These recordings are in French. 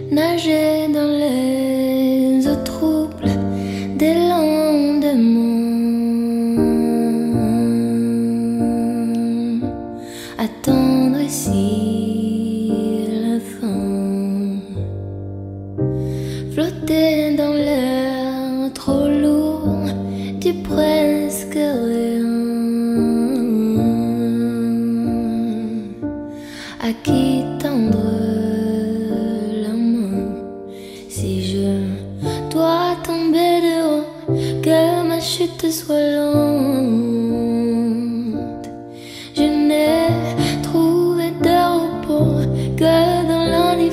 nager dans les eaux troubles des lendemains, attendre ici la fin, flotter dans l'air trop lourd du presque rien. À qui tendre la main si je dois tomber de haut, que ma chute soit lente. Je n'ai trouvé de repos que dans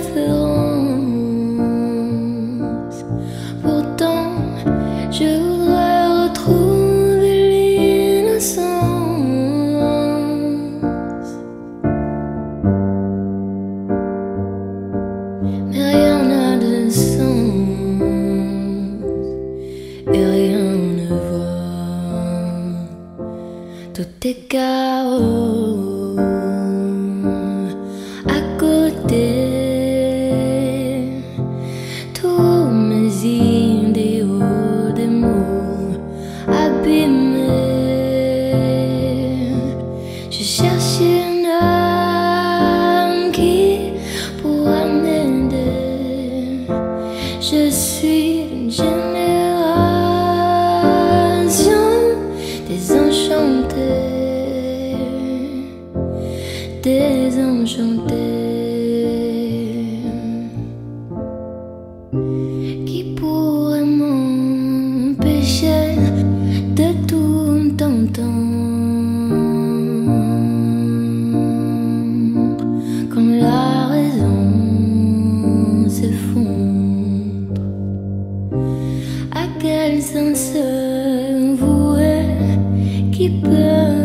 l'indifférence. Pourtant, je voudrais retrouver l'innocence. Mais rien n'a de sens et rien ne va. Tout est chaos à côté. Tous mes idéaux, des mots abîmés. Je cherche une âme qui pourra m'aider. Je suis d'une génération désenchantée, désenchantée. Qui pourrait m'empêcher de tout entendre quand la raison s'effondre? À quel sens voué qui peut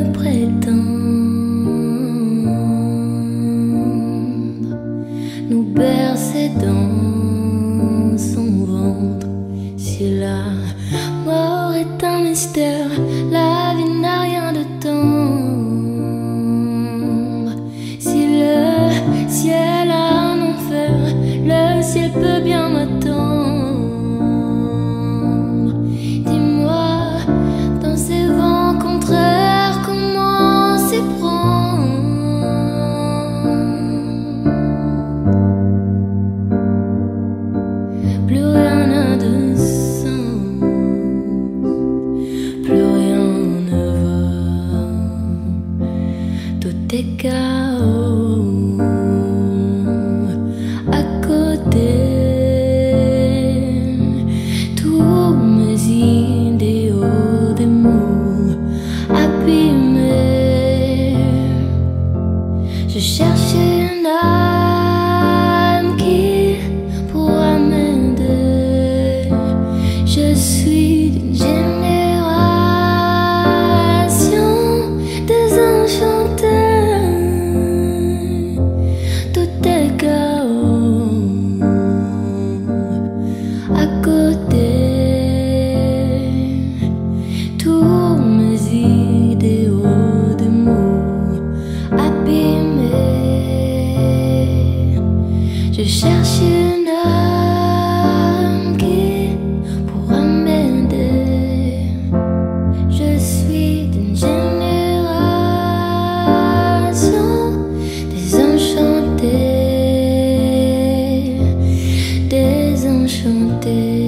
prétendre nous bercer dans son ventre? Si la mort est un mystère, la vie n'a rien de tendre. Si le ciel a un enfer, le ciel peut bien m'attendre. Dis-moi, dans ces vents contraires, comment s'y prendre? Plus rien n'a de sens, plus rien ne va. Tout est chaos à côté. Tous mes idéaux, des mots abîmés. Je cherche une âme qui pourra m'aider. Je suis d'une génération désenchantée. Tout est chaos à côté. Tous mes idéaux, des mots abîmés. Je cherche une âme qui pourra m'aider. Je suis d'une génération désenchantée, désenchantée.